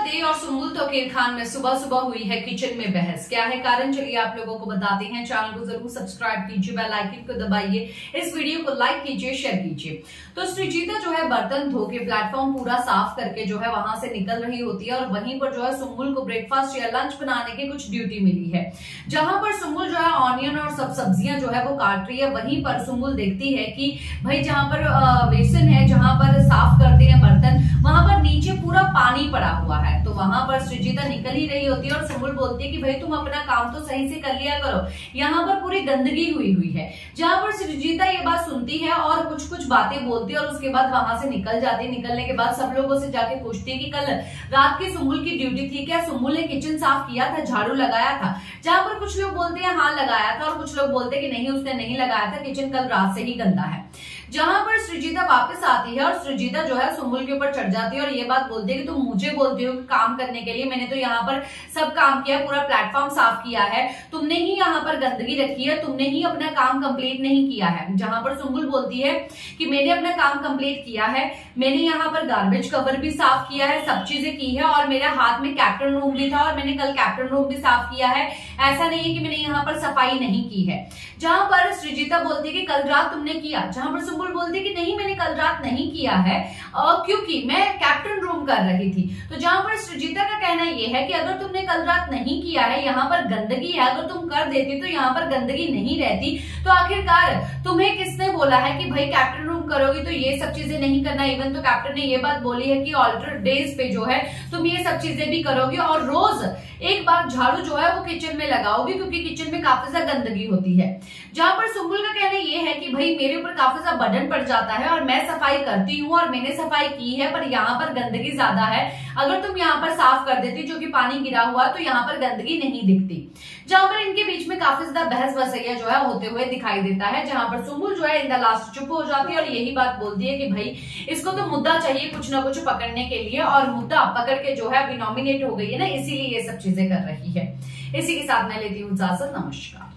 फतेह और सुम्बुल तौकीर खान में सुबह सुबह हुई है किचन में बहस। क्या है कारण, चलिए आप लोगों को बताते हैं। चैनल को जरूर सब्सक्राइब कीजिए, बेल आइकन को दबाइए, इस वीडियो को लाइक कीजिए, शेयर कीजिए। तो सृजिता जो है बर्तन धो के प्लेटफॉर्म पूरा साफ करके जो है वहां से निकल रही होती है और वहीं पर जो है सुम्बुल को ब्रेकफास्ट या लंच बनाने की कुछ ड्यूटी मिली है। जहां पर सुम्बुल जो है ऑनियन और सब सब्जियां जो है वो काट रही है, वहीं पर सुम्बुल देखती है कि भाई जहां पर बेसिन है, जहां पर साफ करते हैं बर्तन, वहां पर नीचे पूरा पानी पड़ा हुआ है। तो वहां पर सृजिता निकल ही रही होती है और सुम्बुल बोलती है कि भाई तुम अपना काम तो सही से कर लिया करो, यहाँ पर पूरी गंदगी हुई है। जहां पर सृजिता ये बात सुनती है और कुछ बातें बोलती है और उसके बाद वहां से निकल जाती है। निकलने के बाद सब लोगों से जाके पूछती है कि कल रात की सुम्बुल की ड्यूटी थी क्या, सुम्बुल ने किचन साफ किया था, झाड़ू लगाया था? जहां पर कुछ लोग बोलते हैं हाँ लगाया था और कुछ लोग बोलते हैं कि नहीं उसने नहीं लगाया था, किचन कल रात से ही गंदा है। जहां पर सृजिता वापस आती है और सृजिता जो है सुम्बुल के ऊपर चढ़ जाती है और ये बात बोलती है कि तुम मुझे बोलती हो काम करने के लिए, मैंने तो यहाँ पर सब काम किया, पूरा प्लेटफॉर्म साफ किया है, तुमने ही यहाँ पर गंदगी रखी है, तुमने ही अपना काम कंप्लीट नहीं किया है। जहां पर सुम्बुल बोलती है कि मैंने अपना काम कंप्लीट किया है, मैंने यहाँ पर गार्बेज कवर भी साफ किया है, सब चीजें की है और मेरे हाथ में कैप्टन रूम भी था और मैंने कल कैप्टन रूम भी साफ किया है, ऐसा नहीं है कि मैंने यहाँ पर सफाई नहीं की है। जहां पर सृजिता बोलती है कि कल रात तुमने किया, जहां पर सुम्बुल बोलती है कि नहीं मैंने कल रात नहीं किया है क्योंकि मैं कैप्टन रूम कर रही थी। तो जहां पर सृजिता का कहना यह है कि अगर तुमने कल रात नहीं किया है, यहाँ पर गंदगी है, अगर तुम कर देती तो यहाँ पर गंदगी नहीं रहती, तो आखिरकार तुम्हें किसने बोला है कि भाई कैप्टन रूम करोगी तो ये सब चीजें नहीं करना। इवन तो कैप्टन ने ये बात बोली है कि ऑल्टरनेट डेज पे जो है तुम ये सब चीजें भी करोगी और रोज एक बार झाड़ू जो है वो किचन में लगाओगी क्योंकि किचन में काफी ज्यादा गंदगी होती है। जहां पर सुम्बुल का कहना यह है कि भाई मेरे ऊपर काफी ज्यादा बर्डन पड़ जाता है और मैं सफाई करती हूँ और मैंने सफाई की है, पर यहाँ पर गंदगी ज्यादा है, अगर तुम यहाँ पर साफ कर देती जो कि पानी गिरा हुआ तो यहाँ पर गंदगी नहीं दिखती। जहां पर इनके बीच में काफी ज्यादा बहस बसैया जो है होते हुए दिखाई देता है, जहां पर सुम्बुल जो है इन द लास्ट चुप हो जाती है और यही बात बोलती है कि भाई इसको तो मुद्दा चाहिए कुछ ना कुछ पकड़ने के लिए और मुद्दा पकड़ के जो है अभी नॉमिनेट हो गई है ना, इसीलिए ये सब चीजें कर रही है। इसी के साथ मैं लेती हूँ इजाजत, नमस्कार।